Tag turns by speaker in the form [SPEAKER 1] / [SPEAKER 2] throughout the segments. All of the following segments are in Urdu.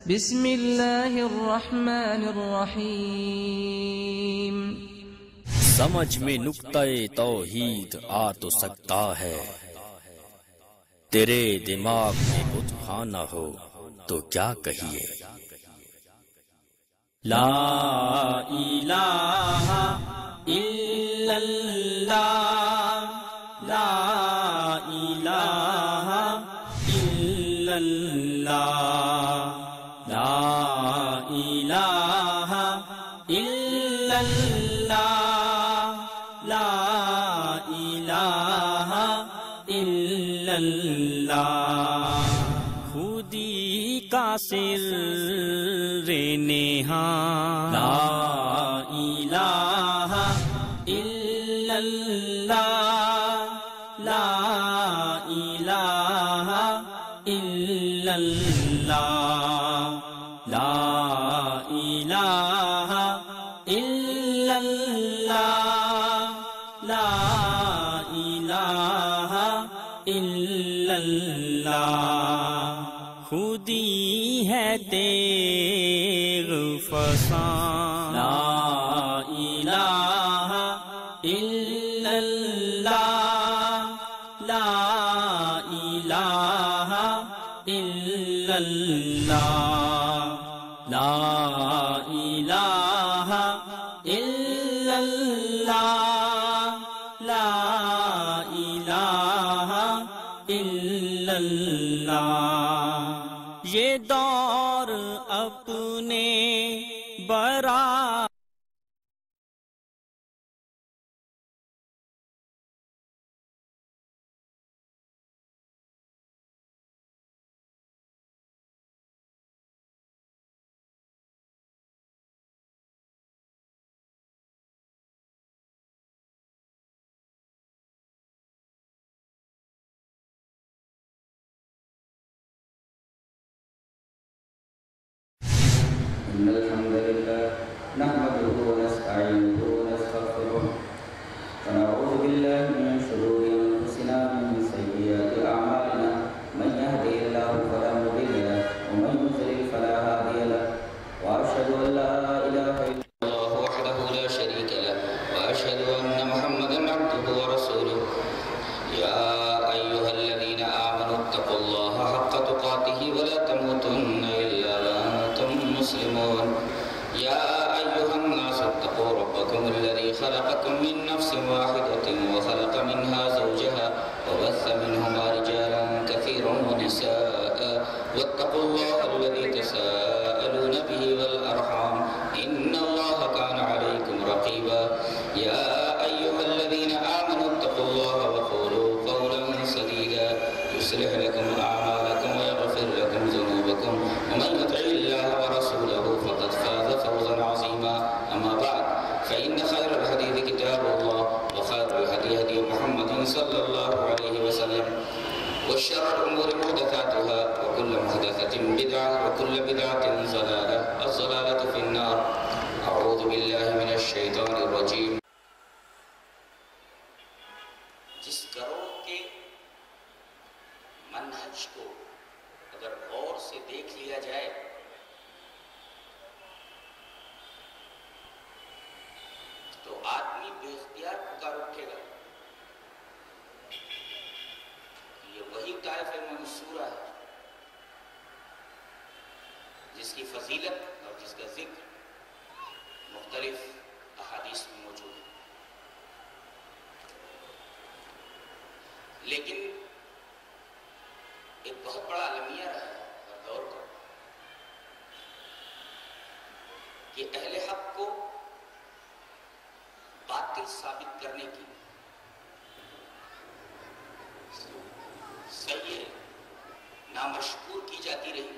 [SPEAKER 1] بسم اللہ الرحمن الرحیم۔
[SPEAKER 2] سمجھ میں نقطۂ توحید آ تو سکتا ہے، تیرے دماغ میں بت خانہ ہو تو کیا کہیے۔ لا الہ الا اللہ، لا الہ الا اللہ، لا الہ الا اللہ، لا الہ الا اللہ۔ خودی کا سر نہاں، لا الہ الا اللہ، لا الہ الا اللہ، لا الہ الا اللہ، لا الہ الا اللہ۔ خودی ہے تیغ فسان، لا الہ الا اللہ، لا الہ الا اللہ، لا الہ الا اللہ، لا الہ الا اللہ۔ یہ دور اپنے برا
[SPEAKER 3] إن الحمد لله نحمده ونستعينه ونستغفره ونعوذ بالله من شرور أنفسنا ومن سيئات أعمالنا من يهده الله فلا مضل له ومن يضلل فلا هادي له وأشهد أن لا إله إلا الله وحده لا شريك له وأشهد أن محمدا عبده ورسوله يا أيها الذين آمنوا اتقوا الله حق تقاته ولا تموتن إلا وأنتم مسلمون يا أيها الناس اتقوا ربكم الذي خلقكم من نفس واحدة وخلق منها زوجها وبث منهما رجالا كثيرا ونساء واتقوا الله الذي تساءلون به والأرحام إن الله كان عليكم رقيبا يا أيها الذين آمنوا اتقوا الله وقولوا قولا سديدا يصلح لكم أعمالكم ويغفر لكم ذنوبكم ومن يطع الله ورسوله فقد فاز فوزا عظيما أما بعد فإن خير الحديث كتاب الله وخير الهدي هدي محمد صلى الله عليه وسلم وشر الأمور محدثاتها وكل محدثة بدعة وكل بدعة ضلالة الضلالة في النار أعوذ بالله من الشيطان الرجيم۔
[SPEAKER 4] جس گروہ کے منہج کو اگر غور سے دیکھ لیا جائے تو آدمی بے اختیار پکار اٹھے گا، یہ وہی طائفہ منصورہ ہے جس کی فضیلت اور جس کا ذکر مختلف احادیث میں موجود ہے، لیکن ایک بہت بڑا المیہ رہا ہے ہر دور کا کہ اہل حق کو باطل ثابت کرنے کی صحیح نامشکور کی جاتی رہی،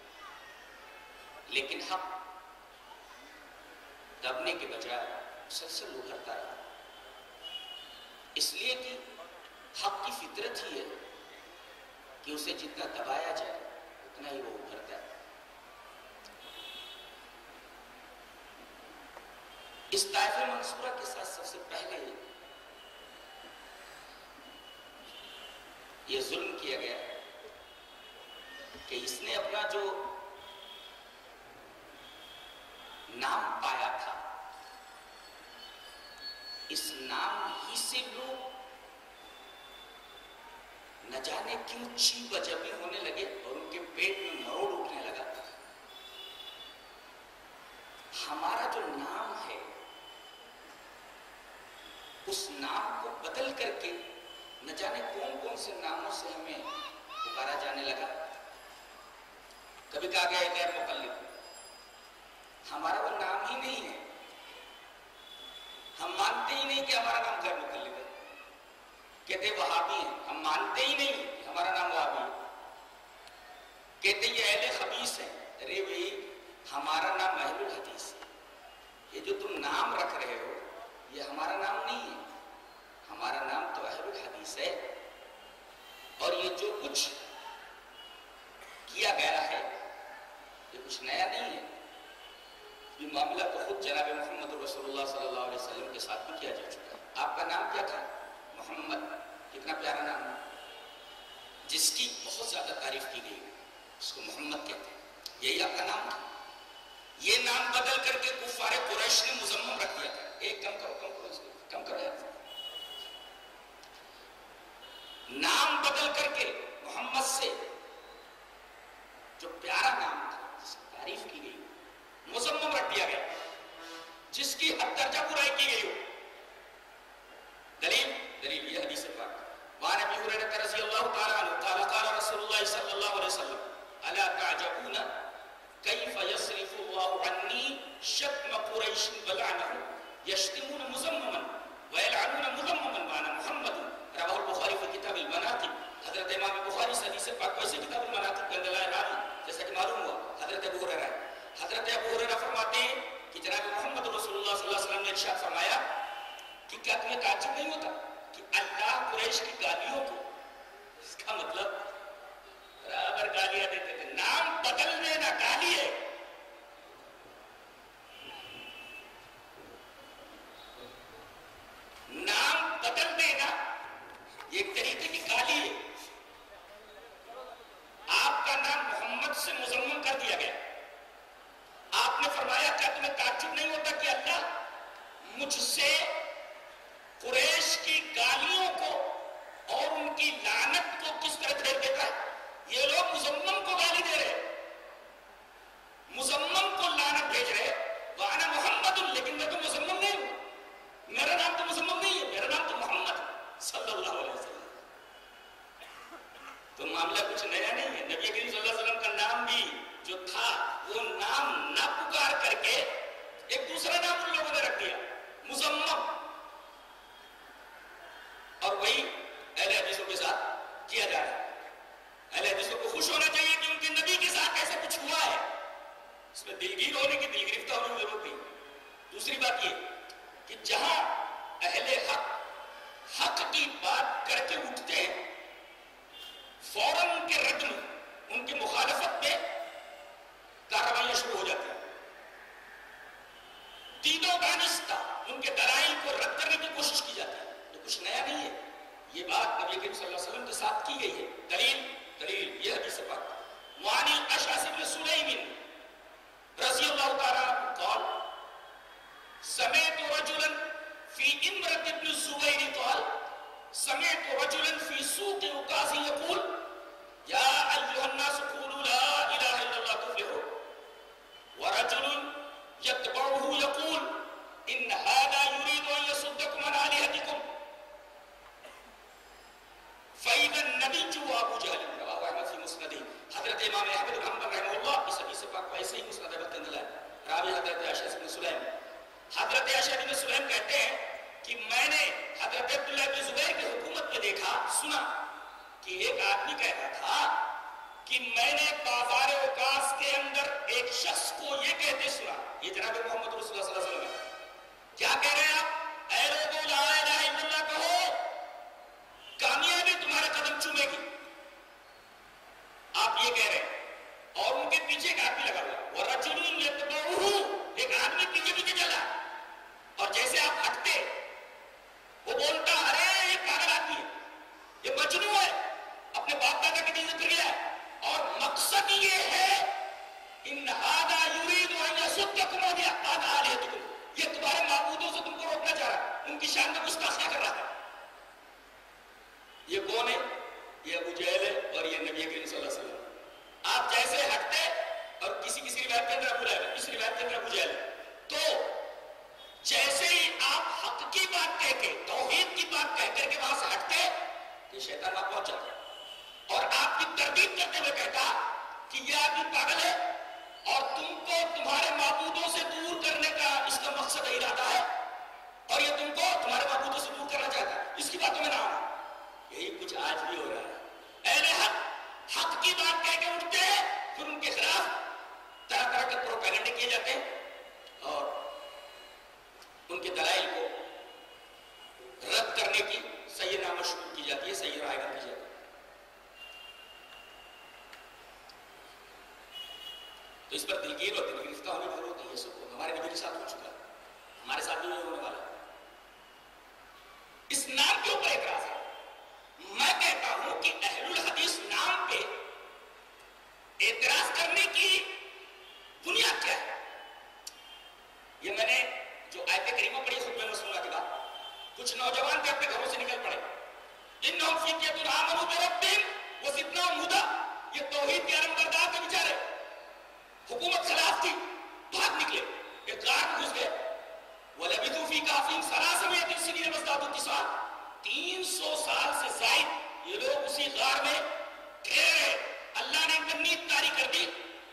[SPEAKER 4] لیکن حق دبنے کے بجائے مسلسل ابھرتا رہا، اس لیے کہ حق کی فطرت ہی ہے کہ اسے جتنا دبایا جائے اتنا ہی وہ ابھرتا ہے۔ اس طائفہ منصورہ کے ساتھ سب سے پہلے یہ ظلم کیا گیا کہ اس نے اپنا جو نام پایا تھا، اس نام ہی سے لوگ نہ جانے کیوں چیب جبی ہونے لگے اور ان کے پیٹ میں مروڑ اٹھنے لگا۔ ہمارا جو نام ہے اس نام کو بدل کر کے نہ جانے کون کون سے ناموں سے ہمیں پکارا جانے لگا۔ کبھی کہا گیا ہے غیر مقلد، ہمارا وہ نام ہی نہیں ہے، ہم مانتے ہی نہیں کہ ہمارا نام غیر مقلد ہے۔ کہتے وہابی ہیں، ہم مانتے ہی نہیں کہ ہمارا نام وہابی ہے۔ کہتے یہ اہل خبیث ہیں، ارے بھائی ہمارا نام اہل الحدیث ہے۔ یہ جو تم نام رکھ رہے ہو یہ ہمارا نام نہیں ہے، ہمارا نام تو اہل الحدیث ہے۔ اور یہ جو کچھ کیا گیا ہے یہ کچھ نیا نہیں ہے، یہ معاملہ تو خود جناب محمد رسول اللہ صلی اللہ علیہ وسلم کے ساتھ بھی کیا جا چکا ہے۔ آپ کا نام کیا تھا؟ محمد، کتنا پیارا نام ہے، جس کی بہت زیادہ تعریف کی گئی، اس کو محمد کہتے ہیں، یہی آپ کا نام تھا۔ یہ نام بدل کر کے کفار قریش نے مزمم رکھ دیا تھا۔ ایک کم کرو اس کو، کم کرو یار۔ نام بدل کر کے محمد سے جو پیارا نام تھا، جس کی تعریف کی گئی، مزمم رکھ دیا گیا، جس کی حد درجہ برائی کی گئی ہو۔ دلیل یہ حدیث پاک، وعن ابی ہریرہ رضی اللہ تعالی عنہ قال قال رسول اللہ صلی اللہ علیہ وسلم الا تعجبون کیف یصرف اللہ عنی شتم قریش ولعنهم یشتمون مزمما ویلعنون مذمما وانا محمد، رواہ البخاری فی کتاب المناقب۔ حضرت امام بخاری سے حدیث پاک ویسے کتاب المناقب کے اندر لائے راوی جیسا کہ معلوم ہوا حضرت ابو ہریرہ ہے۔ حضرت ابو ہریرہ فرماتے ہیں کہ جناب محمد رسول اللہ صلی اللہ علیہ وسلم نے ارشاد فرمایا کہ کیا تمہیں تعجب نہیں ہوتا کہ اللہ قریش کی گالیوں کو، اس کا مطلب برابر گالیاں دیتے تھے، نام بدل دینا گالی ہے۔ نام بدل دینا یہ ایک طریقے کی گالی ہے۔ آپ کا نام محمد سے مزمم کر دیا گیا۔ آپ نے فرمایا کیا تمہیں تعجب نہیں ہوتا کہ اللہ مجھ سے قریش کی گالیوں کو اور ان کی لعنت کو کس طرح پھیر دیتا ہے؟ یہ لوگ مزمم کو گالی دے رہے، مزمم کو لعنت بھیج رہے، وانا محمد، لیکن میں تو مزمم نہیں ہوں، میرا نام تو مزمم نہیں ہے، میرا نام تو محمد صلی اللہ علیہ وسلم۔ تو معاملہ کچھ نیا نہیں ہے، نبی کریم صلی اللہ علیہ وسلم کا نام بھی جو تھا وہ نام نہ پکار کر کے ایک دوسرا نام ان لوگوں نے رکھ دیا، مزمم۔ اور وہی اہل حدیثوں کے ساتھ کیا جا رہا ہے۔ اہل حدیثوں کو خوش ہونا چاہیے کہ ان کے نبی کے ساتھ ایسا کچھ ہوا ہے، اس میں دلگیر ہونے کی، دل گرفتہ ہونے کی ضرورت نہیں۔ دوسری بات یہ کہ جہاں اہل حق کی بات کر کے اٹھتے ہیں، فوراً ان کے رد میں، ان کی مخالفت میں کارروائیاں شروع ہو جاتی ہیں، دید و دانستہ ان کے دلائل کو رد کرنے کی کوشش کی جاتی ہے۔ یہ کچھ نیا نہیں ہے، یہ بات نبی کریم صلی اللہ علیہ وسلم کے ساتھ کی گئی ہے۔ دلیل یہ حدیث پاک، وعن الاشعث بن سلیم رضی اللہ تعالی عنہ قال سمعت رجلا في امرة ابن الزبير قال سمعت رجلا في سوق عكاظ يقول يا أيها الناس قولوا لا إله إلا الله تفلحوا، ورجل يتبعه يقول إن هذا يريد أن يصدكم عن آلهتكم، فإذا النبي وأبو جهل، رواه أحمد في مسنده۔ حضرت امام احمد بن حنبل رحمہ اللہ اس حدیث پاک کو ایسے ہی مسند احمد کے اندر لائے، راوی حضرت اشعث بن سلیم۔ حضرت اشعث بن سلیم کہتے ہیں کہ میں نے حضرت عبداللہ بن زبیر کی حکومت میں دیکھا، سنا کہ ایک آدمی کہہ رہا تھا کہ میں نے بازار عکاظ کے اندر ایک شخص کو یہ کہتے سنا، یہ جناب محمد رسول اللہ صلی اللہ علیہ وسلم ہے، کیا کہہ رہے ہیں آپ؟ اے لوگو لا الہ الا اللہ کہو، کامیابی تمہارے قدم چومے گی، آپ یہ کہہ رہے ہیں۔ اور ان کے پیچھے ایک آدمی لگا ہوا، وَرَجُلٌ يَتْبَعُهُ، ایک آدمی پیچھے پیچھے چلا، اور جیسے آپ ہٹتے وہ بولتا ارے یہ پاگل آدمی ہے، یہ مجنون ہے، اپنے باپ دادا کے دین سے پھر گیا ہے، اور مقصد یہ ہے ان هذا يريد ان يصد یصدکم عن آلہتکم، یہ تمہارے معبودوں سے تم کو روکنا چاہ رہا ہے، ان کی شان میں گستاخیاں کر رہا ہے۔ یہ کون ہے؟ یہ ابو جہل ہے اور یہ نبی کریم صلی اللہ علیہ وسلم۔ آپ جیسے ہٹتے، اور کسی روایت کے اندر ابو لہب، کسی روایت کے اندر ابو جہل، تو جیسے ہی آپ حق کی بات کہہ کے، توحید کی بات کہہ کر کے وہاں سے ہٹتے کہ شیطان وہاں پہنچ جاتا اور آپ کی تردید کرتے ہوئے کہتا کہ یہ آدمی پاگل ہے اور تم کو تمہارے معبودوں سے دور کرنے کا اس کا مقصد ارادہ ہے، اور یہ تم کو تمہارے معبودوں سے دور کرنا چاہتا ہے، اس کی باتوں میں نہ آنا۔ یہی کچھ آج بھی ہو رہا ہے۔ اہل حق کی بات کہہ کے اٹھتے ہیں، پھر ان کے خلاف طرح طرح کے پروپیگنڈے کیے جاتے ہیں اور ان کے دلائل کو رد کرنے کی صحیح نامہ شروع کی جاتی ہے، صحیح رائے کی جاتی ہے۔ تو اس پر دلگیر اور دل گرفتہ ہونے کی ضرورت نہیں ہے سب کو۔ ہمارے نبی کے ساتھ ہو چکا ہے، ہمارے ساتھ بھی ہونے والا ہے۔ اس نام کے اوپر اعتراض ہے۔ میں کہتا ہوں کہ اہل الحدیث نام پہ اعتراض کرنے کی بنیاد کیا ہے؟ یہ میں نے جو آیت کریمہ پڑھی خطبہ مسنونہ کے بعد، کچھ نوجوان تھے اپنے گھروں سے نکل پڑے، انہم فتیۃ آمنوا بربہم وزدناہم ھدی، یہ توحید کے علمبردار تھے بیچارے، حکومت خلاف تھی، بھاگ نکلے، ایک غار میں گھس گئے، وَلَبِثُوا فِي كَهْفِهِمْ 300 سِنِينَ وَازْدَادُوا تِسْعًا، 300 سال سے زائد یہ لوگ اسی غار میں ٹھہرے رہے۔ اللہ نے ان کا نیت طاری کر دی۔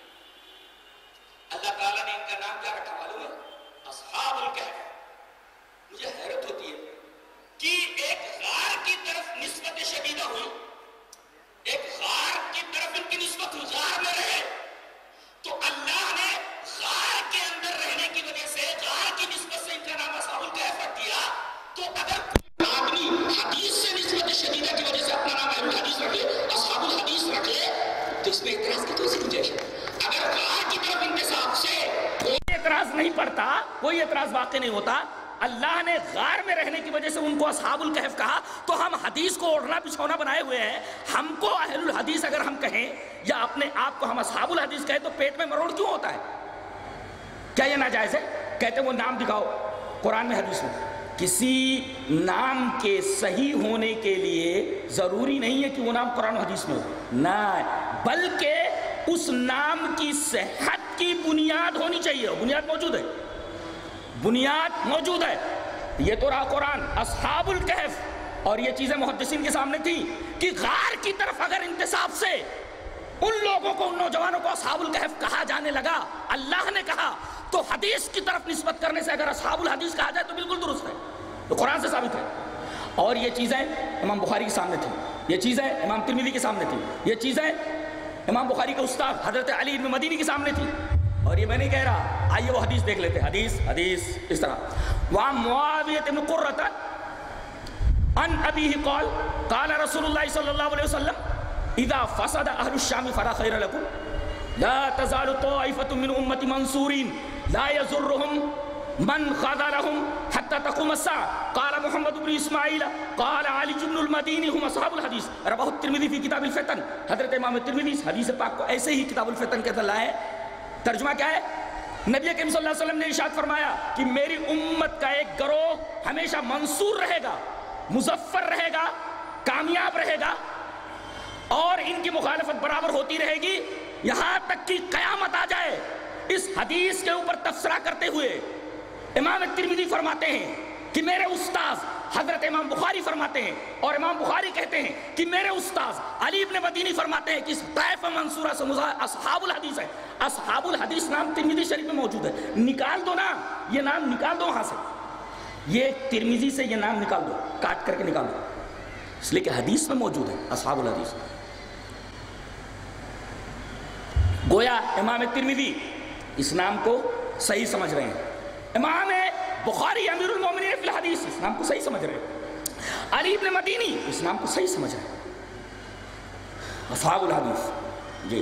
[SPEAKER 4] اللہ تعالیٰ نے ان کا نام کیا رکھا معلوم ہے؟ اصحاب الکہف۔ مجھے حیرت ہوتی ہے کہ ایک غار کی طرف نسبت شدیدہ ہوئی، ایک غار کی طرف ان کی نسبت ہوئی، غار میں رہے، تو اللہ نے غار کے اندر رہنے کی وجہ سے، غار کی نسبت سے ان کا نام اصحاب الکہف رکھ دیا۔ تو اگر آدمی حدیث سے نسبت شدیدہ کی وجہ سے اپنا نام اہل الحدیث رکھ لے، اصحاب الحدیث رکھ لے، تو اس میں اعتراض کی کوئی گنجائش ہے؟ اگر غار کی طرف انتساب سے
[SPEAKER 5] کوئی اعتراض نہیں پڑتا، کوئی اعتراض واقع نہیں ہوتا، اللہ نے غار میں رہنے کی وجہ سے ان کو اصحاب الکہف کہا، تو ہم حدیث کو اوڑھنا بچھونا بنائے ہوئے ہیں، ہم کو اہل الحدیث اگر ہم کہیں یا اپنے آپ کو ہم اصحاب الحدیث کہیں تو پیٹ میں مروڑ کیوں ہوتا ہے؟ کیا یہ ناجائز ہے؟ کہتے ہیں وہ نام دکھاؤ قرآن میں حدیث میں۔ کسی نام کے صحیح ہونے کے لیے ضروری نہیں ہے کہ وہ نام قرآن و حدیث میں ہو، نہ، بلکہ اس نام کی صحت کی بنیاد ہونی چاہیے۔ بنیاد موجود ہے، بنیاد موجود ہے۔ یہ تو رہا قرآن، اصحاب الکہف، اور یہ چیزیں محدثین کے سامنے تھی کہ غار کی طرف اگر انتساب سے ان لوگوں کو، ان نوجوانوں کو اصحاب الکہف کہا جانے لگا، اللہ نے کہا، تو حدیث کی طرف نسبت کرنے سے اگر اصحاب الحدیث کہا جائے تو بالکل درست ہے، تو قرآن سے ثابت ہے۔ اور یہ چیزیں امام بخاری کے سامنے تھی، یہ چیزیں امام ترمذی کے سامنے تھی، یہ چیزیں امام بخاری کے استاد حضرت علی بن مدینی کے سامنے تھی۔ اور یہ میں نہیں کہہ رہا، آئیے وہ حدیث دیکھ لیتے، حدیث اس طرح۔ وعن معاویہ بن قرۃ عن ابیہ قال قال رسول اللہ صلی اللہ علیہ وسلم اذا فسد اہل الشام فلا خیر لکم لا تزال طائفۃ من امتی منصورین لا يضرهم من خذلهم حتى تقوم الساعة قال محمد بن اسماعیل قال علی بن المدینی هم اصحاب الحدیث رواہ الترمذی فی کتاب الفتن۔ حضرت امام ترمذی حدیث پاک کو ایسے ہی کتاب الفتن کے اندر لائے۔ ترجمہ کیا ہے؟ نبی کریم صلی اللہ علیہ وسلم نے ارشاد فرمایا کہ میری امت کا ایک گروہ ہمیشہ منصور رہے گا، مظفر رہے گا، کامیاب رہے گا، اور ان کی مخالفت برابر ہوتی رہے گی یہاں تک کہ قیامت آ جائے۔ اس حدیث کے اوپر تفسیرہ کرتے ہوئے امام ترمذی فرماتے ہیں کہ میرے استاذ حضرت امام بخاری فرماتے ہیں، اور امام بخاری کہتے ہیں کہ میرے استاذ علی ابن مدینی فرماتے ہیں کہ اس طائفہ منصورہ سے اصحاب الحدیث ہے۔ اصحاب الحدیث نام ترمذی شریف میں موجود ہے، نکال دو نا، یہ نام نکال دو وہاں سے، یہ ترمذی سے یہ نام نکال دو، کاٹ کر کے نکال دو، اس لیے کہ حدیث میں موجود ہے اصحاب الحدیث۔ گویا امام ترمذی اس نام کو صحیح سمجھ رہے ہیں، امام بخاری امیر المومنین فی الحدیث اس نام کو صحیح سمجھ رہے ہیں، علی ابن مدینی اس نام کو صحیح سمجھ رہے ہیں، اصحاب الحدیث۔ جی،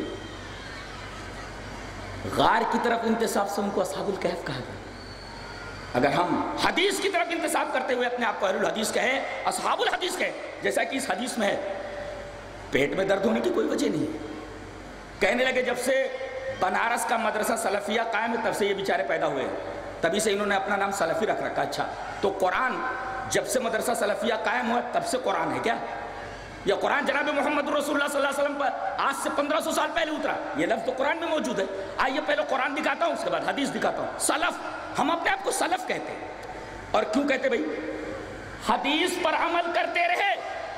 [SPEAKER 5] غار کی طرف انتساب سے ان کو اصحاب الکہف کہا گیا۔ اگر ہم حدیث کی طرف انتساب کرتے ہوئے اپنے آپ کو اہل الحدیث کہیں، اصحاب الحدیث کہیں، جیسا کہ اس حدیث میں ہے، پیٹ میں درد ہونے کی کوئی وجہ نہیں ہے۔ کہنے لگے جب سے بنارس کا مدرسہ سلفیہ قائم ہے، تب سے یہ بیچارے پیدا ہوئے ہیں، تبھی سے انہوں نے اپنا نام سلفی رکھ رکھا۔ اچھا تو قرآن جب سے مدرسہ سلفیہ قائم ہوا تب سے قرآن ہے کیا؟ یا قرآن جناب محمد رسول اللہ صلی اللہ علیہ وسلم پر آج سے 1500 سال پہلے اترا؟ یہ لفظ تو قرآن میں موجود ہے۔ آئیے پہلے قرآن دکھاتا ہوں، اس کے بعد حدیث دکھاتا ہوں۔ سلف، ہم اپنے آپ کو سلف کہتے ہیں، اور کیوں کہتے بھائی؟ حدیث پر عمل کرتے رہے،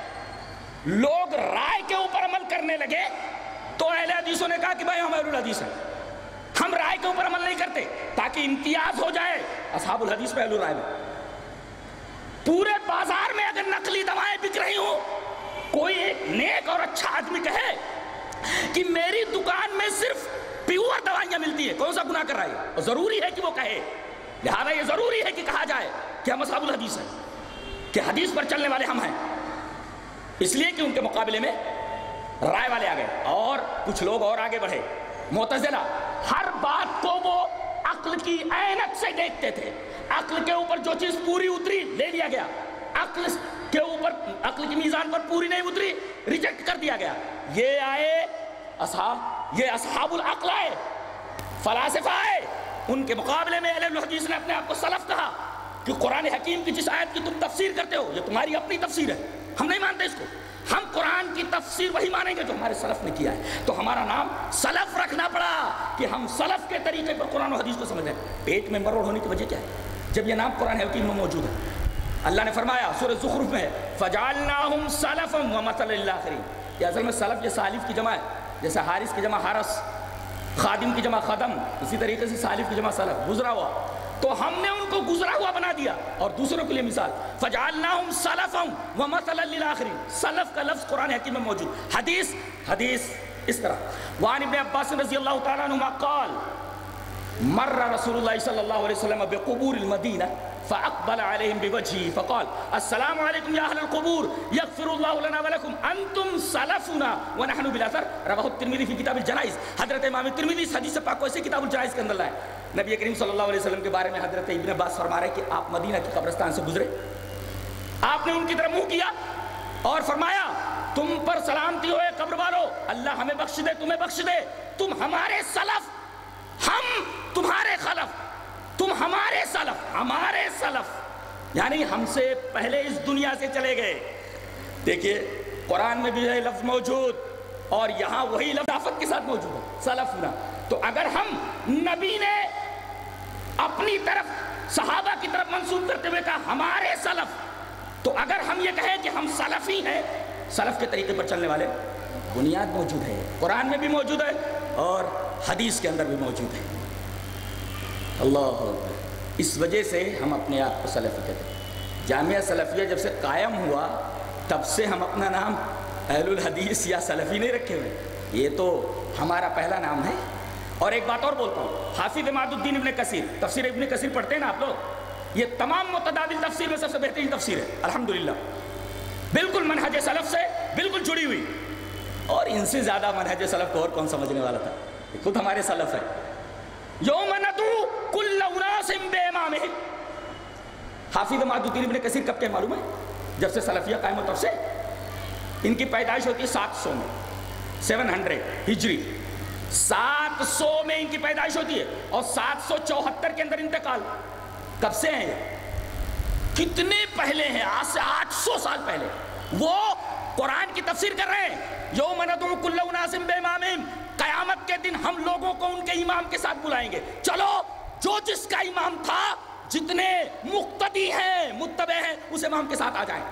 [SPEAKER 5] لوگ رائے کے اوپر عمل کرنے لگے تو اہل حدیثوں نے کہا کہ بھائی ہم اہل الحدیث ہیں، ہم رائے کے اوپر عمل نہیں کرتے تاکہ امتیاز ہو جائے اصحاب الحدیث پہ اہل الرائے میں۔ پورے بازار میں اگر نقلی دوائیں بک رہی ہوں، کوئی ایک نیک اور اچھا آدمی کہے کہ میری دکان میں صرف پیور دوائیاں ملتی ہیں، کون سا گناہ کر رہا ہے؟ اور ضروری ہے کہ وہ کہے، لہذا یہ ضروری ہے کہ کہا جائے کہ ہم اصحاب الحدیث ہیں، کہ حدیث پر چلنے والے ہم ہیں، اس لیے کہ ان کے مقابلے میں رائے والے آ گئے اور کچھ لوگ اور آگے بڑھے۔ معتزلہ ہر بات کو وہ عقل کی عینت سے دیکھتے تھے، عقل کے اوپر جو چیز پوری اتری لے لیا گیا، عقل کے اوپر عقل کی میزان پر پوری نہیں اتری ریجیکٹ کر دیا گیا۔ یہ آئے یہ اصحاب العقل آئے، فلاسفہ آئے، ان کے مقابلے میں اہل الحدیث نے اپنے آپ کو سلف کہا کہ قرآن حکیم کی جس آیت کی تم تفسیر کرتے ہو یہ تمہاری اپنی تفسیر ہے، ہم نہیں مانتے اس کو، ہم قرآن کی تفسیر وہی مانیں گے جو ہمارے سلف نے کیا ہے۔ تو ہمارا نام سلف رکھنا پڑا کہ ہم سلف کے طریقے پر قرآن و حدیث کو سمجھ رہے ہیں۔ پیٹ میں مروڑ ہونے کی وجہ کیا ہے جب یہ نام قرآن حکیم میں موجود ہے؟ اللہ نے فرمایا سورہ زخرف میں فَجَعَلْنَاهُمْ سَلَفًا وَمَثَلًا لِلْآخِرِينَ، یہ اصل میں سلف یہ سالف کی جمع ہے، جیسے حارث کی جمع حارس، خادم کی جمع خدم، اسی طریقے سے سالف کی جمع سلف، گزرا ہوا، تو ہم نے ان کو گزرا ہوا بنا دیا اور دوسروں کے لیے مثال۔ فَجَعَلْنَاهُمْ سَلَفًا وَمَثَلًا لِلْآخِرِينَ، سلف کا لفظ قرآن حکیم میں موجود۔ حدیث اس طرح وعن ابن عباس رضی اللہ تعالیٰ عنہما قال مر رسول اللہ صلی اللہ علیہ وسلم بقبور المدینہ فأقبل عليهم بوجهه فقال السلام عليكم يا أهل القبور يغفر الله لنا ولكم أنتم سلفنا ونحن بالأثر، رواه الترمذی في کتاب الجنائز۔ حضرت امام ترمذی اس حدیث پاک کو ایسے کتاب الجنائز کے اندر لائے۔ نبی کریم صلی اللہ علیہ وسلم کے بارے میں حضرت ابن عباس فرما رہے کہ آپ مدینہ کی قبرستان سے گزرے، آپ نے ان کی طرف منہ کیا اور فرمایا تم پر سلامتی ہوئے قبر والو، اللہ ہمیں بخش دے تمہیں بخش دے، تم ہمارے سلف، ہم تمہارے خلف، تم ہمارے سلف یعنی ہم سے پہلے اس دنیا سے چلے گئے۔ دیکھیے قرآن میں بھی ہے لفظ موجود اور یہاں وہی لفظ آفت کے ساتھ موجود ہے، سلفنا۔ تو اگر ہم نبی نے اپنی طرف صحابہ کی طرف منسوب کرتے ہوئے کہا ہمارے سلف، تو اگر ہم یہ کہیں کہ ہم سلفی ہیں، سلف کے طریقے پر چلنے والے، بنیاد موجود ہے، قرآن میں بھی موجود ہے اور حدیث کے اندر بھی موجود ہے۔ اللہ اکبر، اس وجہ سے ہم اپنے آپ کو سلفی کہتے ہیں۔ جامعہ سلفیہ جب سے قائم ہوا تب سے ہم اپنا نام اہل الحدیث یا سلفی نہیں رکھے ہوئے، یہ تو ہمارا پہلا نام ہے۔ اور ایک بات اور بولتا ہوں، حافظ عماد الدین ابن کثیر، تفسیر ابن کثیر پڑھتے ہیں نا آپ لوگ، یہ تمام متداول تفسیر میں سب سے بہترین تفسیر ہے الحمدللہ، بالکل منہج سلف سے بالکل جڑی ہوئی، اور ان سے زیادہ منہج سلف کو اور کون سمجھنے والا تھا، یہ خود ہمارے سلف ہے۔ یوم ندعو کل اناس بامامہم، حافظ عماد الدین ابن کثیر کب کے معلوم ہے؟ جب سے سلفیہ قائم ہو تب سے۔ ان کی پیدائش ہوتی ہے 700 میں، 700 ہجری، 700 میں ان کی پیدائش ہوتی ہے اور 774 کے اندر انتقال۔ کب سے ہیں یہ؟ کتنے پہلے ہیں، آج سے 800 سال پہلے وہ قرآن کی تفسیر کر رہے ہیں۔ یوم ندعو کل اناس بامامہم، قیامت کے دن ہم لوگوں کو ان کے امام کے ساتھ بلائیں گے، چلو جو جس کا امام تھا، جتنے مقتدی ہیں متبع ہیں اس امام کے ساتھ آ جائیں۔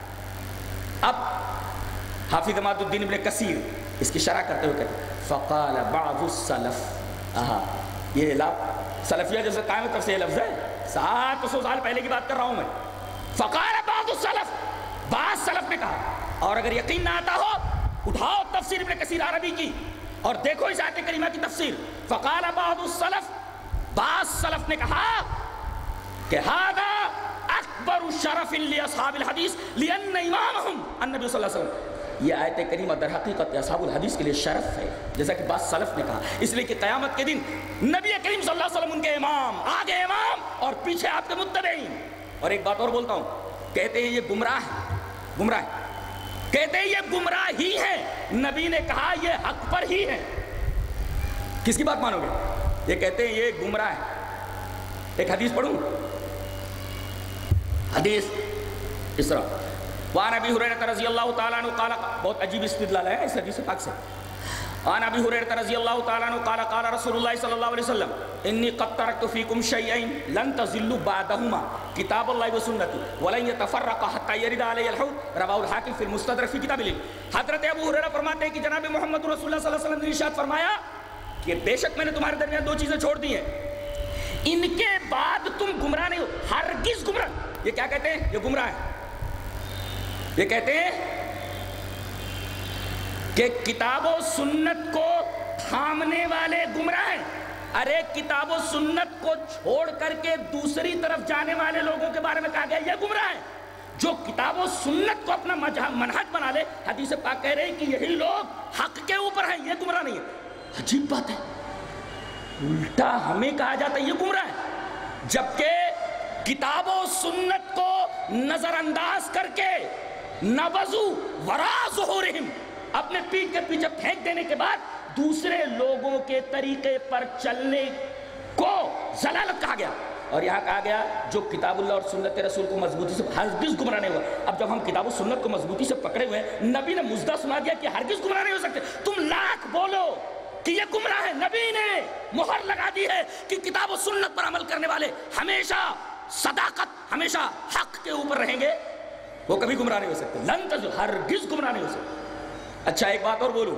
[SPEAKER 5] اب حافظ عماد الدین ابن کثیر اس کی شرح کرتے ہوئے کہتے ہیں فقال بعض السلف، یہ لفظ سلفیہ جیسے قائم تب سے یہ لفظ ہے، 700 سال پہلے کی بات کر رہا ہوں میں۔ فقال بعض السلف، بعض سلف نے کہا، اور اگر یقین نہ آتا ہو اٹھاؤ تفسیر ابن کثیر عربی کی اور دیکھو اس آیت کریمہ کی تفسیر۔ فقال بعض السلف، بعض سلف نے کہا کہ ھذا اکبر شرف لاصحاب الحدیث لان امامہم النبی صلی اللہ علیہ وسلم، یہ آیت کریمہ در حقیقت اصحاب الحدیث کے لیے شرف ہے، جیسا کہ بعض سلف نے کہا، اس لیے کہ قیامت کے دن نبی کریم صلی اللہ علیہ وسلم ان کے امام، آگے امام اور پیچھے آپ کے متبعین۔ اور ایک بات اور بولتا ہوں، کہتے ہیں یہ گمراہ ہے، گمراہ ہے، کہتے ہیں یہ گمراہ ہی ہیں، نبی نے کہا یہ حق پر ہی ہیں، کس کی بات مانو گے؟ یہ کہتے ہیں یہ گمراہ ہے. ایک حدیث پڑھوں، حدیث اس طرح وعن ابی ہریرہ رضی اللہ تعالیٰ عنہ قال، بہت عجیب استدلال ہے اس حدیث پاک سے. عن ابی ہریرہ رضی اللہ تعالیٰ عنہ قال قال رسول اللہ صلی اللہ علیہ وسلم انی قد ترکت فیکم شیئین لن تضلوا بعدہما کتاب اللہ و سنتی ولن یتفرقا حتی یرد علی الحوض رواہ الحاکم فی المستدرک فی کتاب العلم. حضرت ابو ہریرہ فرماتے ہیں کہ جناب محمد رسول اللہ صلی اللہ علیہ وسلم نے ارشاد فرمایا کہ بے شک میں نے تمہارے درمیان 2 چیزیں چھوڑ دی ہیں، ان کے بعد تم گمراہ نہیں ہو، ہرگز گمراہ. یہ کیا کہتے ہیں؟ یہ گمراہ ہے. یہ کہتے ہیں کہ کتاب و سنت کو تھامنے والے گمراہ ہیں. ارے کتاب و سنت کو چھوڑ کر کے دوسری طرف جانے والے لوگوں کے بارے میں کہا گیا یہ گمراہ ہے. جو کتاب و سنت کو اپنا منہج بنا لے، حدیث پاک کہہ رہے ہیں کہ یہی لوگ حق کے اوپر ہیں، یہ گمراہ نہیں ہے. عجیب بات ہے، الٹا ہمیں کہا جاتا ہے یہ گمراہ ہے، جبکہ کتاب و سنت کو نظر انداز کر کے نبذو وراء ظہورہم، اپنے پیٹھ کے پیچھے پھینک دینے کے بعد دوسرے لوگوں کے طریقے پر چلنے کو ضلالت کہا گیا. اور یہاں کہا گیا جو کتاب اللہ اور سنت رسول کو مضبوطی سے ہرگز گمراہ نہیں ہوا. اب جب ہم کتاب و سنت کو مضبوطی سے پکڑے ہوئے ہیں، نبی نے مژدہ سنا دیا کہ ہرگز گمراہ نہیں ہو سکتے. تم لاکھ بولو کہ یہ گمراہ ہے، نبی نے مہر لگا دی ہے کہ کتاب و سنت پر عمل کرنے والے ہمیشہ صداقت، ہمیشہ حق کے اوپر رہیں گے، وہ کبھی گمراہ نہیں ہو سکتے. لن تضلوا، ہرگز گمراہ نہیں ہو سکتے. اچھا ایک بات اور بولوں،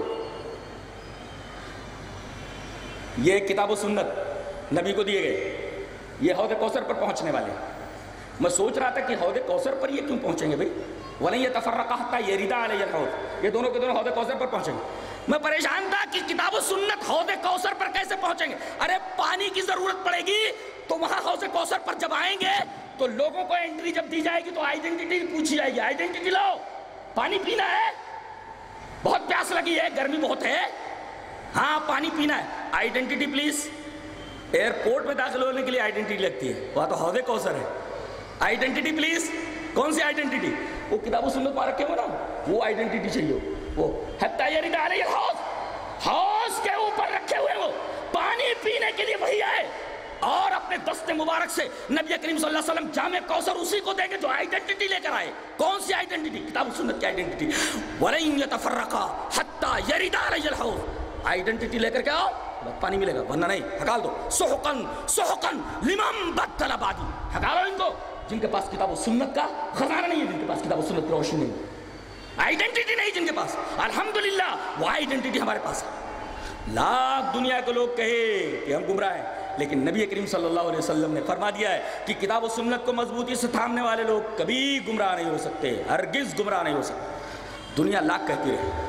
[SPEAKER 5] یہ کتاب و سنت نبی کو دیے گئے، یہ حوض کوثر پر پہنچنے والے. میں سوچ رہا تھا کہ حوض کوثر پر یہ کیوں پہنچیں گے بھائی؟ وَلَن يَتَفَرَّقَا حَتَّى يَرِدَ عَلَيَّ الْحَوْض، یہ دونوں کے دونوں حوض کوثر پر پہنچیں گے. میں پریشان تھا کہ کتاب و سنت حوض کوثر پر کیسے پہنچیں گے؟ ارے پانی کی ضرورت پڑے گی تو وہاں حوض کوثر پر جب آئیں گے تو لوگوں کو انٹری جب دی جائے گی تو آئیڈینٹی پوچھی جائے گی، آئیڈینٹی لاؤ، پانی پینا ہے، بہت پیاس لگی ہے، گرمی بہت ہے، ہاں پانی پینا ہے، آئیڈینٹی پلیز. ایئرپورٹ میں داخل ہونے کے لیے آئیڈینٹی لگتی ہے، وہاں تو حوض کوثر ہے. Identity please. کون سی آئیڈینٹی؟ وہ کتاب و سنت میں رکھے ہو نا، وہ آئیڈینٹی چاہیے. وہ حتی یرد علیہ الحوض، حوض کے اوپر رکھے ہوئے وہ پانی پینے کے لیے وہی آئے اور اپنے دست مبارک سے نبی کریم صلی اللہ علیہ وسلم جام کوثر اسی کو دیں گے جو آئیڈینٹی لے کر آئے. کون سی آئیڈینٹی؟ کتاب و سنت کی آئیڈینٹی. وَلَن يَتَفَرَّقَا حَتَّى يَرِدَ عَلَيَّ الْحَوْض، آئیڈینٹی لے کر کے آؤ، پانی ملے گا، ورنہ نہیں. ہکال دو. سحقاً سحقاً لمن بدل بعدی، ہکالو ان کو جن کے پاس کتاب و سنت کا خزانہ نہیں ہے، جن کے پاس کتاب و سنت کی روشنی نہیں، آئیڈینٹی نہیں جن کے پاس. الحمدللہ وہ آئیڈینٹی ہمارے پاس ہے. لاکھ دنیا کے لوگ کہے کہ ہم گمراہ ہیں، لیکن نبی کریم صلی اللہ علیہ وسلم نے فرما دیا ہے کہ کتاب و سنت کو مضبوطی سے تھامنے والے لوگ کبھی گمراہ نہیں ہو سکتے، ہرگز گمراہ نہیں ہو سکتے. دنیا لاکھ کہتی رہے.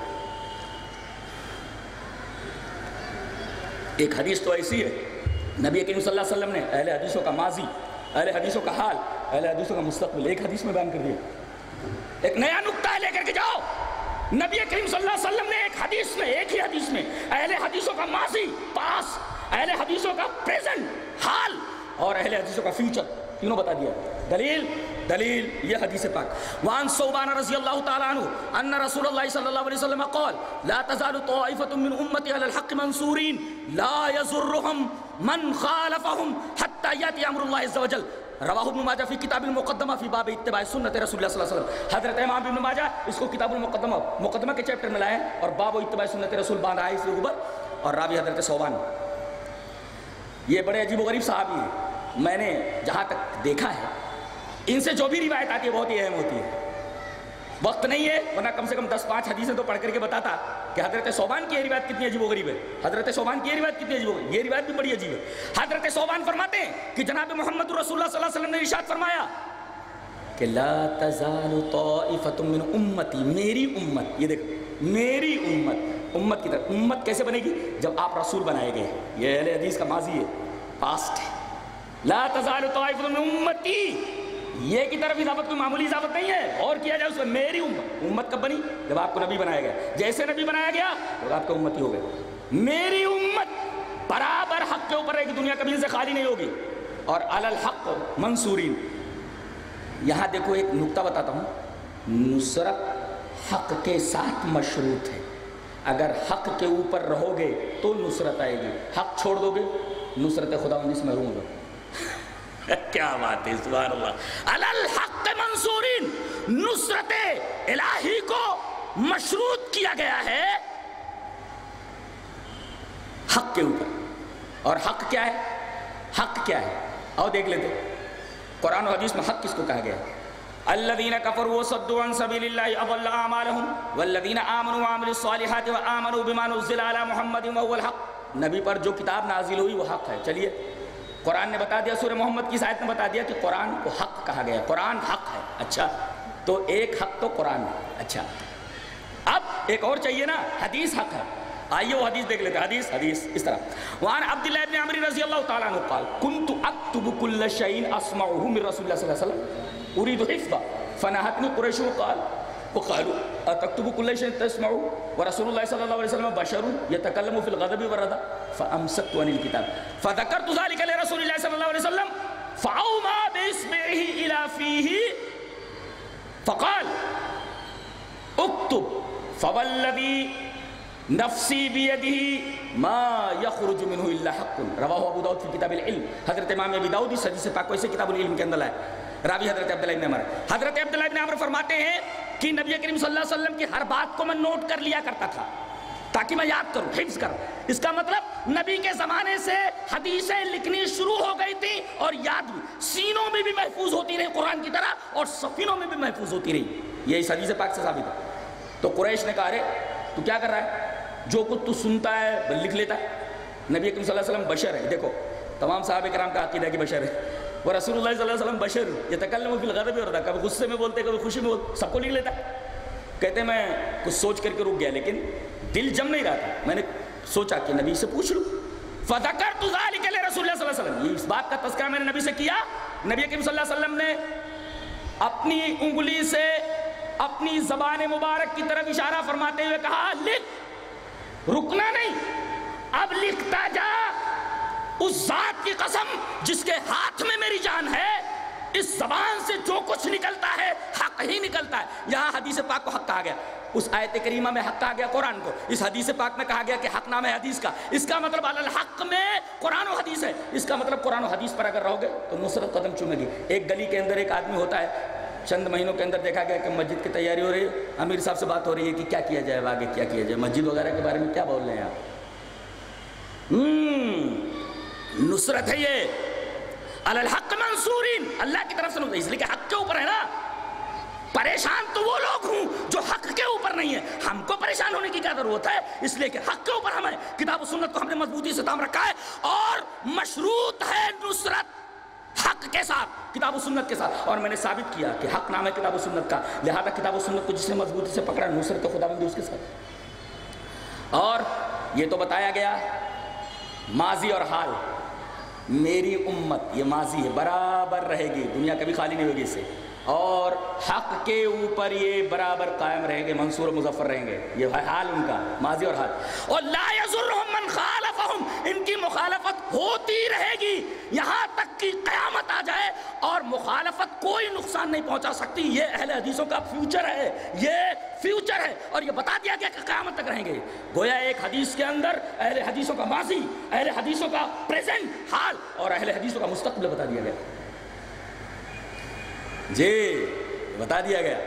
[SPEAKER 5] ایک حدیث تو ایسی ہے، نبی کریم صلی اللہ علیہ وسلم نے اہل حدیثوں کا ماضی، اہل حدیثوں کا حال، اہل حدیثوں کا مستقبل ایک حدیث میں بیان کر دیا. ایک نیا نقطہ لے کر کے جاؤ. نبی کریم صلی اللہ علیہ وسلم نے ایک حدیث میں، ایک ہی حدیث میں اہل حدیثوں کا ماضی پاس، اہل حدیثوں کا پریزنٹ حال اور اہل حدیثوں کا فیوچر تینوں بتا دیا. دلیل یہ حدیث پاک. وعن ثوبان رضی اللہ تعالی عنہ ان رسول اللہ صلی اللہ علیہ وسلم قال لا تزال طائفة من امتی علی الحق منصورین لا یضرهم من خالفهم حتى یأتی امر اللہ عز وجل. رواہ ابن ماجہ فی کتاب المقدمہ فی باب اتباع سنت رسول اللہ صلی اللہ علیہ وسلم. حضرت امام ابن ماجہ اس کو کتاب مقدمہ کے چیپٹر میں لائے ہیں اور باب اتباع سنت رسول باندھا ہے اس کے اوپر. اور راوی حضرت ثوبان، یہ بڑے عجیب و غریب صحابی ہیں. میں نے جہاں تک دیکھا ہے ان سے جو بھی روایت آتی ہے بہت ہی اہم ہوتی ہے. وقت نہیں ہے ورنہ کم سے کم 10-5 حدیثیں تو پڑھ کر کے بتاتا کہ حضرت ثوبان کی یہ روایت کتنی عجیب و غریب ہے. حضرت ثوبان کی یہ روایت کتنی عجیب و غریب، یہ روایت بھی بڑی عجیب ہے. حضرت ثوبان فرماتے ہیں کہ جناب محمد رسول اللہ صلی اللہ علیہ وسلم نے ارشاد فرمایا کہ لا تزال طائفة من امتی، میری امت. یہ دیکھو میری امت کی طرف امت کیسے بنے گی؟ جب آپ رسول بنائے گئے. یہ اہل حدیث کا ماضی ہے، پاسٹ ہے. لا تزال طائفة من امتی، یہ کی طرف اضافت کوئی معمولی اضافت نہیں ہے، اور کیا جائے اس میں میری امت کب بنی؟ جب آپ کو نبی بنایا گیا. جیسے نبی بنایا گیا تو آپ کا امتی ہو گئے. میری امت برابر حق کے اوپر رہے گی، دنیا کبھی سے خالی نہیں ہوگی. اور علی الحق منصورین. یہاں دیکھو ایک نقطہ بتاتا ہوں، نصرت حق کے ساتھ مشروط ہے. اگر حق کے اوپر رہو گے تو نصرت آئے گی، حق چھوڑ دو گے نصرت خداوندی سے محروم ہوگا۔ کیا بات ہے، سبحان اللہ۔ علی الحق منصورین، نصرت الہی کو مشروط کیا گیا ہے حق کے اوپر۔ اور حق کیا ہے؟ حق کیا ہے؟ آؤ دیکھ لیتے قرآن و حدیث میں حق کس کو کہا گیا ہے؟ الذین کفروا وصدوا عن سبیل اللہ اضل اعمالهم والذین آمنوا وعملوا الصالحات وآمنوا بما نزل علی محمد وهو الحق۔ نبی پر جو کتاب نازل ہوئی وہ حق ہے۔ چلیے قرآن نے بتا دیا، سورہ محمد کی آیت میں بتا دیا کہ قرآن کو حق کہا گیا، قرآن حق ہے۔ اچھا تو ایک حق تو قرآن ہے۔ اچھا اب ایک اور چاہیے نا، حدیث حق ہے۔ آئیے وہ حدیث دیکھ لیتے ہیں۔ حدیث اس طرح، وعن عبداللہ ابن عمر رضی اللہ تعالیٰ عنہ قال كنت اكتب كل شيء اسمعه من رسول الله صلی اللہ علیہ وسلم اريد حفظه فنهتني قريش وقالوا اتكتب كل شيء تسمعه ورسول الله صلی اللہ علیہ وسلم بشر يتكلم في الغضب والرضا فامسكت عن الكتاب فذكرت ذلك لرسول الله صلی اللہ علیہ وسلم فأومى بإصبعه إلى فيه فقال اكتب فوالذي نفسی بیدہ ما یخرج منہ الا حق، رواہ ابو داؤد فی کتاب العلم۔ حضرت امام ابی داؤد اس حدیث پاک کو اسے کتاب العلم کے اندر لائے، راوی حضرت عبداللہ ابن عمر۔ حضرت عبداللہ ابن عمر فرماتے ہیں کہ نبی کریم صلی اللہ علیہ وسلم کی ہر بات کو میں نوٹ کر لیا کرتا تھا تاکہ میں یاد کروں، حفظ کروں۔ اس کا مطلب نبی کے زمانے سے حدیثیں لکھنی شروع ہو گئی تھی اور یاد بھی، سینوں میں بھی محفوظ ہوتی رہی قرآن کی طرح اور صفینوں میں بھی محفوظ ہوتی رہی۔ یہ اس حدیث پاک سے ثابت ہے۔ تو قریش نے کہا ارے تو کیا کر رہا ہے، جو کچھ تو سنتا ہے لکھ لیتا ہے۔ نبی کریم صلی اللہ علیہ وسلم بشر ہے، دیکھو تمام صحابہ کرام کا عقیدہ کہ بشر ہے، وہ رسول اللہ صلی اللہ علیہ وسلم بشر یتکلم فی الغضب والرضا، کبھی غصے میں بولتے کبھی خوشی میں بولتے، سب کو لکھ لیتا ہے۔ کہتے ہیں میں کچھ سوچ کر کے رک گیا لیکن دل جم نہیں رہا تھا، میں نے سوچا کہ نبی سے پوچھ لوں، فذکرت ذلک لرسول اللہ صلی اللہ علیہ وسلم، یہ اس بات کا تذکرہ میں نے نبی سے کیا۔ نبی کریم صلی اللہ علیہ وسلم نے اپنی انگلی سے اپنی زبان مبارک کی طرف اشارہ فرماتے ہوئے کہا لکھ، رکنا نہیں، اب لکھتا جا، اس ذات کی قسم جس کے ہاتھ میں میری جان ہے، اس زبان سے جو کچھ نکلتا ہے حق ہی نکلتا ہے۔ یہاں حدیث پاک کو حق کہا گیا، اس آیت کریمہ میں حق کہا گیا قرآن کو، اس حدیث پاک میں کہا گیا کہ حق نام ہے حدیث کا۔ اس کا مطلب علی الحق میں قرآن و حدیث ہے، اس کا مطلب قرآن و حدیث پر اگر رہو گے تو نصرت قدم چومے گی۔ ایک گلی کے اندر ایک آدمی ہوتا ہے، چند مہینوں کے اندر دیکھا گیا کہ مسجد کی تیاری ہو رہی ہے، امیر صاحب سے بات ہو رہی ہے کہ کیا کیا جائے، آگے کیا کیا جائے، مسجد وغیرہ کے بارے میں کیا بول رہے ہیں آپ؟ نصرت ہے یہ، علی الحق منصورین، اللہ کی طرف سے نصرت، اس لیے کہ حق کے اوپر ہے نا۔ پریشان تو وہ لوگ ہوں جو حق کے اوپر نہیں ہے، ہم کو پریشان ہونے کی کیا ضرورت ہے، اس لیے کہ حق کے اوپر ہمیں کتاب و سنت کو ہم نے مضبوطی سے تھام رکھا ہے، اور مشروط ہے نصرت حق کے ساتھ، کتاب و سنت کے ساتھ۔ اور میں نے ثابت کیا کہ حق نام ہے کتاب و سنت کا، لہذا کتاب و سنت کو جس نے مضبوطی سے پکڑا نصرت خداوندی اس کے ساتھ۔ اور یہ تو بتایا گیا ماضی اور حال، میری امت یہ ماضی ہے، برابر رہے گی، دنیا کبھی خالی نہیں ہوگی اس سے، اور حق کے اوپر یہ برابر قائم رہیں گے، منصور و مظفر رہیں گے، یہ ہے حال ان کا، ماضی اور حال۔ اور لا یضرهم من خالفهم، ان کی مخالفت ہوتی رہے گی یہاں تک کہ قیامت آ جائے، اور مخالفت کوئی نقصان نہیں پہنچا سکتی۔ یہ اہل حدیثوں کا فیوچر ہے، یہ فیوچر ہے، اور یہ بتا دیا گیا کہ قیامت تک رہیں گے۔ گویا ایک حدیث کے اندر اہل حدیثوں کا ماضی، اہل حدیثوں کا پریزنٹ حال اور اہل حدیثوں کا مستقبل بتا دیا گیا، جی بتا دیا گیا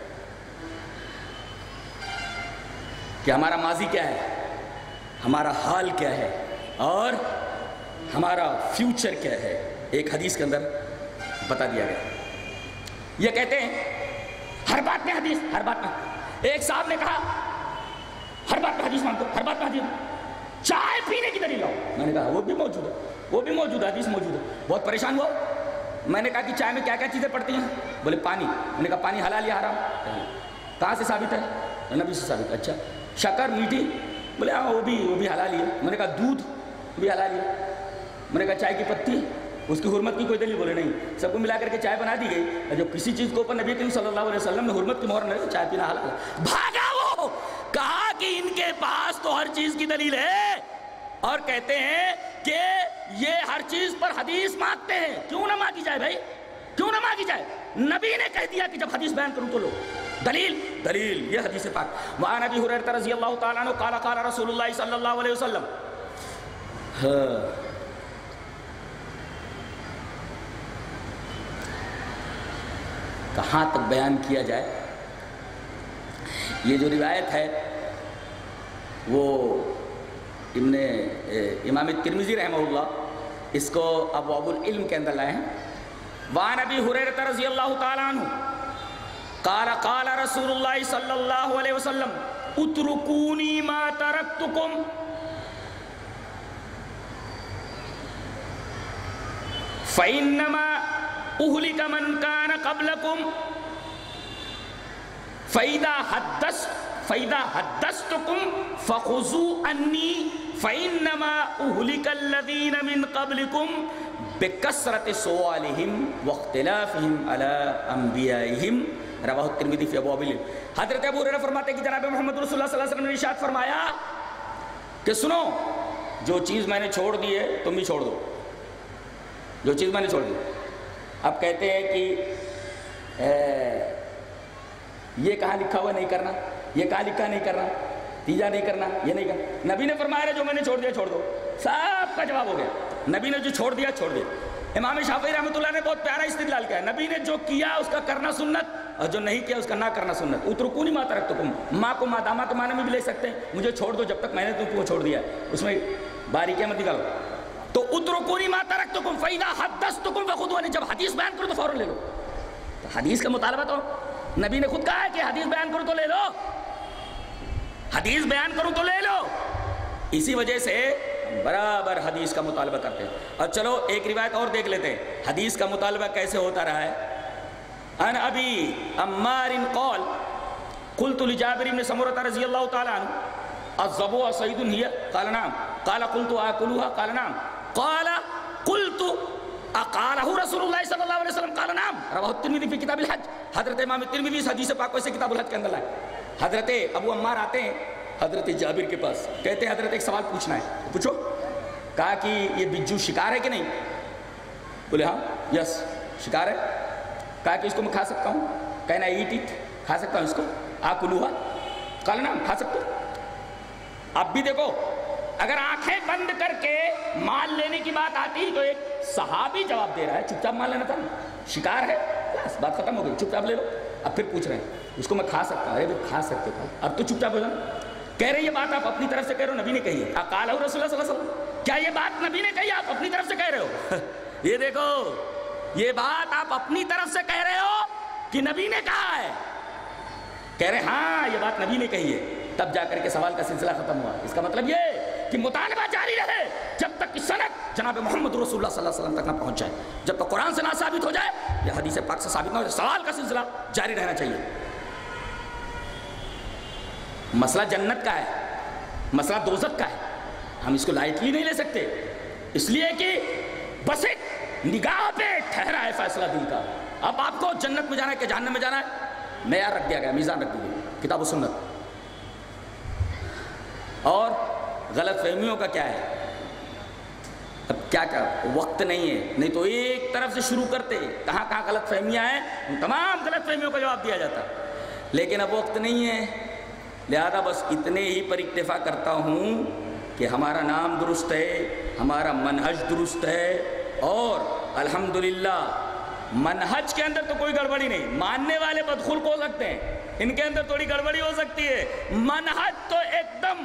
[SPEAKER 5] کہ ہمارا ماضی کیا ہے، ہمارا حال کیا ہے، اور ہمارا فیوچر کیا ہے، ایک حدیث کے اندر بتا دیا گیا۔ یہ کہتے ہیں ہر بات میں حدیث، ہر بات میں۔ ایک صاحب نے کہا ہر بات میں حدیث مانتے، ہر بات میں حدیث، چائے پینے کی دلیل لاؤ۔ میں نے کہا وہ بھی موجود ہے، وہ بھی موجود ہے، حدیث موجود ہے۔ بہت پریشان ہوا، میں نے کہا کہ چائے میں کیا کیا چیزیں پڑتی ہیں؟ بولے پانی۔ میں نے کہا پانی حلال یا حرام؟ کہاں سے ثابت ہے؟ نبی سے ثابت۔ اچھا شکر میٹھی؟ بولے ہاں وہ بھی حلال ہی ہے۔ میں نے کہا دودھ بھی حلال ہی ہے۔ میں نے کہا چائے کی پتی اس کی حرمت کی کوئی دلیل؟ بولے نہیں، سب کو ملا کر کے چائے بنا دی گئی، جو کسی چیز کے اوپر نبی کریم صلی اللہ علیہ وسلم نے حرمت کی مہر نہیں، چائے پینا حلال ہے۔ بھاگا وہ، کہا کہ ان کے پاس تو ہر چیز کی دلیل ہے، اور کہتے ہیں کہ یہ ہر چیز پر حدیث مانگتے ہیں۔ کیوں نہ مانگی جائے بھائی، کیوں نہ مانگی جائے؟ نبی نے کہہ دیا کہ جب حدیث بیان کروں تو لو، دلیل یہ حدیث پاک. وعن ابی ہریرہ رضی اللہ تعالیٰ عنہ قال قال رسول اللہ صلی اللہ علیہ وسلم. کہاں تک بیان کیا جائے؟ یہ جو روایت ہے وہ امام ترمذی رحمہ اللہ اس کو ابواب العلم کے اندر لائے ہیں. وعن ابی ہریرہ رضی اللہ تعالیٰ عنہ قال قال رسول اللہ صلی اللہ علیہ وسلم اترکونی ما ترکتکم فإنما أهلك من كان قبلكم فإذا حدثتكم فخذوا عني فإنما أهلك الذين من قبلكم بكثرة سؤالهم واختلافهم على أنبيائهم. رواہ الترمذی فی ابواب العلم. حضرت ابو ہریرہ فرماتے ہیں کہ جناب محمد رسول اللہ صلی اللہ علیہ وسلم نے ارشاد فرمایا کہ سنو، جو چیز میں نے چھوڑ دی ہے تم بھی چھوڑ دو. جو چیز میں نے چھوڑ دی. اب کہتے ہیں کہ یہ کہاں لکھا ہوا نہیں کرنا، یہ کہاں لکھا نہیں کرنا، تیجا نہیں کرنا، یہ نہیں کرنا. نبی نے فرمایا جو میں نے چھوڑ دیا چھوڑ دو. سب کا جواب ہو گیا. نبی نے جو چھوڑ دیا چھوڑ دیا. امام شافعی رحمۃ اللہ نے بہت پیارا استدلال کیا ہے. نبی نے جو کیا اس کا کرنا سنت اور جو نہیں کیا اس کا نہ کرنا سنت. اترکونی ما ترکتکم، ماں کو مادامہ کے معنی میں بھی لے سکتے ہیں. مجھے چھوڑ دو جب تک میں نے تم کو چھوڑ دیا. اس میں باریکیاں مت نکالو. تو اترکونی ما ترکتکم فإذا حدثتکم فخذوا عنی. جب حدیث بیان کرو تو فوراً لے لو. تو حدیث کا مطالبہ تو نبی نے خود کہا ہے کہ حدیث بیان کرو تو لے لو. حدیث بیان کرو تو لے لو. اسی وجہ سے برابر حدیث کا مطالبہ کرتے ہیں. اور چلو ایک روایت اور دیکھ لیتے ہیں حدیث کا مطالبہ کیسے ہوتا رہا ہے. ان ابی عمار قال قلت لجابر بن سمرة رضی اللہ تعالی عنہ الضبوع صید هي قال نعم قال قلت آكلها قال نعم قال قلت اقاله رسول اللہ صلی اللہ علیہ وسلم قال نعم. رواہ الترمذی فی کتاب الحج. حضرت امام ترمذی اس حدیث پاک کو اسے کتاب الحج کے اندر لائے. حضرت ابو عمار آتے ہیں حضرت جابر کے پاس، کہتے ہیں حضرت ایک سوال پوچھنا ہے. پوچھو. کہا کہ یہ بجو شکار ہے کہ نہیں؟ بولے ہاں یس شکار ہے. کہا کہ اس کو میں کھا سکتا ہوں؟ کہنا ایٹ اٹ، کھا سکتا ہوں اس کو. آکلوہا قال نعم، کھا سکتا ہوں. اب بھی دیکھو اگر آنکھیں بند کر کے مال لینے کی بات آتی تو ایک صحابی جواب دے رہا ہے چپ چاپ مال لینا تھا، شکار ہے، بس بات ختم ہو گئی، چپ چاپ لے لو. اب پھر پوچھ رہے ہیں اس کو میں کھا سکتا ہوں. ارے وہ کھا سکتے ہو، اب تو چپ چاپ ہو جانا. کہہ رہے یہ بات آپ اپنی طرف سے کہہ رہے ہو، نبی نے کہی ہے. قالہ رسول اللہ صلی اللہ علیہ وسلم. کیا یہ بات نبی نے کہی آپ اپنی طرف سے کہہ رہے ہو؟ یہ دیکھو یہ بات آپ اپنی طرف سے کہہ رہے ہو کہ نبی نے کہا ہے؟ کہہ رہے ہاں یہ بات نبی نے کہی ہے. تب جا کر کے سوال کا سلسلہ ختم ہوا. اس کا مطلب یہ کہ مطالبہ جاری رہے جب تک کہ سند جناب محمد رسول اللہ صلی اللہ علیہ وسلم تک نہ پہنچ جائے. جب تک قرآن سے نہ ثابت ہو جائے یا حدیث پاک سے ثابت نہ ہو جائے سوال کا سلسلہ جاری رہنا چاہیے. مسئلہ جنت کا ہے، مسئلہ دوزخ کا ہے. ہم اس کو لائٹلی نہیں لے سکتے، اس لیے کہ بس ایک نگاہ پہ ٹھہرا ہے فیصلہ دل کا. اب آپ کو جنت میں جانا ہے کہ جہنم میں جانا ہے معیار رکھ دیا گیا، میزان رکھ دی گئی کتاب و سنت. اور غلط فہمیوں کا کیا ہے؟ اب کیا وقت نہیں ہے، نہیں تو ایک طرف سے شروع کرتے کہاں کہاں غلط فہمیاں ہیں ان تمام غلط فہمیوں کا جواب دیا جاتا. لیکن اب وقت نہیں ہے، لہذا بس اتنے ہی پر اکتفا کرتا ہوں کہ ہمارا نام درست ہے، ہمارا منہج درست ہے، اور الحمدللہ منہج کے اندر تو کوئی گڑبڑی نہیں. ماننے والے بدخلق ہو سکتے ہیں، ان کے اندر تھوڑی گڑبڑی ہو سکتی ہے. منہج تو ایک دم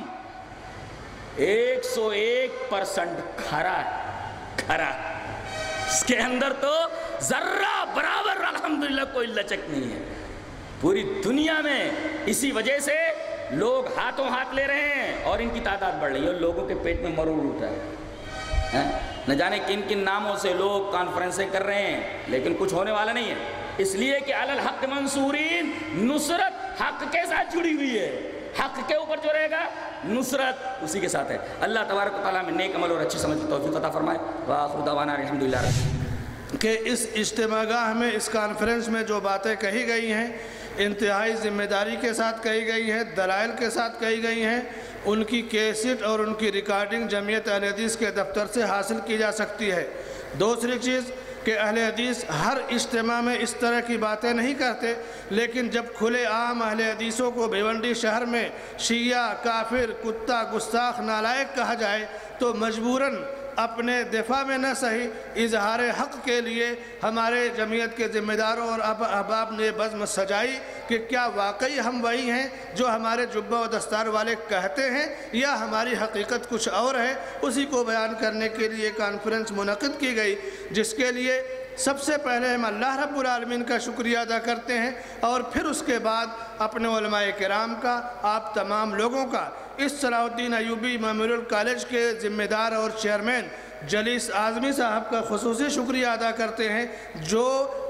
[SPEAKER 5] 101% کھرا ہے، کھرا. اس کے اندر تو ذرہ برابر الحمدللہ کوئی لچک نہیں ہے. پوری دنیا میں اسی وجہ سے لوگ ہاتھوں ہاتھ لے رہے ہیں اور ان کی تعداد بڑھ رہی ہے اور لوگوں کے پیٹ میں مرور اٹھ رہا ہے. نہ جانے کن کن ناموں سے لوگ کانفرنسیں کر رہے ہیں لیکن کچھ ہونے والا نہیں ہے. اس لیے کہ علی الحق منصورین، نصرت حق کے ساتھ جڑی ہوئی ہے. حق کے اوپر جو رہے گا نصرت اسی کے ساتھ ہے. اللہ تبارک و تعالیٰ میں نیک عمل اور اچھی سمجھ کی توفیق عطا فرمائے. وآخر دعوانا الحمدللہ.
[SPEAKER 6] کہ اس اجتماع گاہ میں اس کانفرنس میں جو باتیں کہی گئی ہیں انتہائی ذمہ داری کے ساتھ کہی گئی ہیں، دلائل کے ساتھ کہی گئی ہیں. ان کی کیسٹ اور ان کی ریکارڈنگ جمعیت اہل حدیث کے دفتر سے حاصل کی جا سکتی ہے. دوسری چیز کہ اہل حدیث ہر اجتماع میں اس طرح کی باتیں نہیں کرتے، لیکن جب کھلے عام اہل حدیثوں کو بھیونڈی شہر میں شیعہ، کافر، کتا، گستاخ، نالائق کہا جائے تو مجبوراً اپنے دفاع میں نہ صحیح اظہار حق کے لیے ہمارے جمعیت کے ذمہ داروں اور احباب نے بزم سجائی کہ کیا واقعی ہم وہی ہیں جو ہمارے جبہ و دستار والے کہتے ہیں یا ہماری حقیقت کچھ اور ہے۔ اسی کو بیان کرنے کے لیے کانفرنس منعقد کی گئی، جس کے لیے سب سے پہلے ہم اللہ رب العالمین کا شکریہ ادا کرتے ہیں اور پھر اس کے بعد اپنے علماء کرام کا، آپ تمام لوگوں کا، اس صلاح الدین ایوبی میموریل کالج کے ذمہ دار اور چیئرمین جلیس اعظمی صاحب کا خصوصی شکریہ ادا کرتے ہیں، جو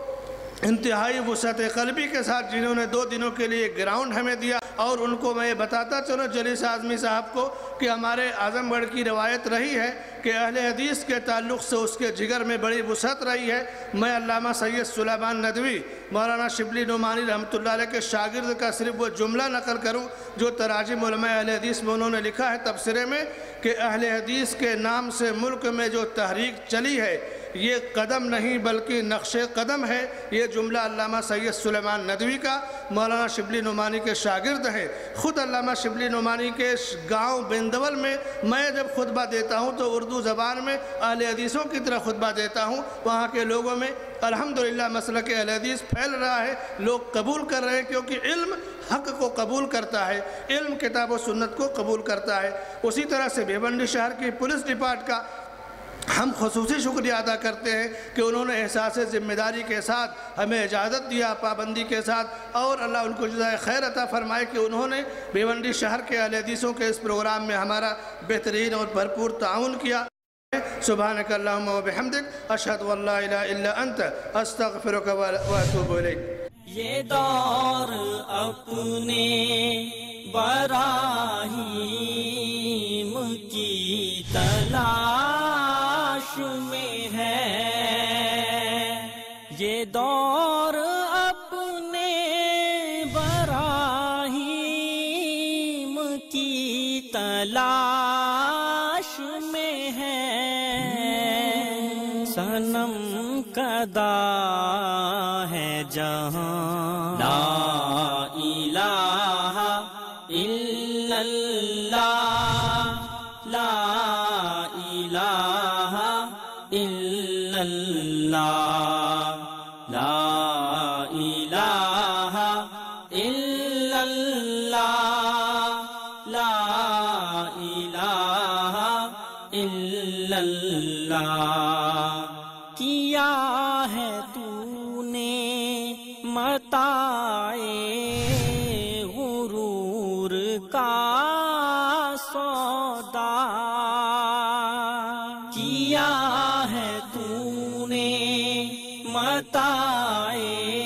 [SPEAKER 6] انتہائی وسعت قلبی کے ساتھ جنہوں نے 2 دنوں کے لیے گراؤنڈ ہمیں دیا۔ اور ان کو میں بتاتا چلوں جلیس اعظمی صاحب کو کہ ہمارے اعظم گڑھ کی روایت رہی ہے کہ اہل حدیث کے تعلق سے اس کے جگر میں بڑی وسعت رہی ہے۔ میں علامہ سید سلیمان ندوی مولانا شبلی نعمانی رحمۃ اللہ علیہ کے شاگرد کا صرف وہ جملہ نقل کروں جو تراجم علماء اہل حدیث میں انہوں نے لکھا ہے تبصرے میں کہ اہل حدیث کے نام سے ملک میں جو تحریک چلی ہے یہ قدم نہیں بلکہ نقش قدم ہے۔ یہ جملہ علامہ سید سلیمان ندوی کا مولانا شبلی نعمانی کے شاگرد ہے۔ خود علامہ شبلی نعمانی کے گاؤں بندول میں میں جب خطبہ دیتا ہوں تو اردو زبان میں اہل حدیثوں کی طرح خطبہ دیتا ہوں، وہاں کے لوگوں میں الحمدللہ مسلک اہل حدیث پھیل رہا ہے، لوگ قبول کر رہے ہیں کیونکہ علم حق کو قبول کرتا ہے، علم کتاب و سنت کو قبول کرتا ہے۔ اسی طرح سے بھیونڈی شہر کی پولیس ڈپارٹ کا ہم خصوصی شکریہ ادا کرتے ہیں کہ انہوں نے احساس ذمہ داری کے ساتھ ہمیں اجازت دیا، پابندی کے ساتھ، اور اللہ ان کو جزائے خیر عطا فرمائے کہ انہوں نے بھیونڈی شہر کے اہل حدیثوں کے اس پروگرام میں ہمارا بہترین اور بھرپور تعاون کیا۔ سبحانک اللہم و بحمدک، اشہد ان لا الہ الا انت، استغفرک و اتوب الیک۔
[SPEAKER 7] یہ دور اپنے براہیم کی تلاش میں ہے، یہ دور اپنے براہیم کی تلاش میں ہے، صنم کدا ہے جہاں لا الہ الا اللہ، لا الہ الا اللہ، لا الہ الا اللہ، لا الہ الا اللہ۔ کیا ہے تو نے متاع غرور کا سودا، کیا ہے تو نے متاع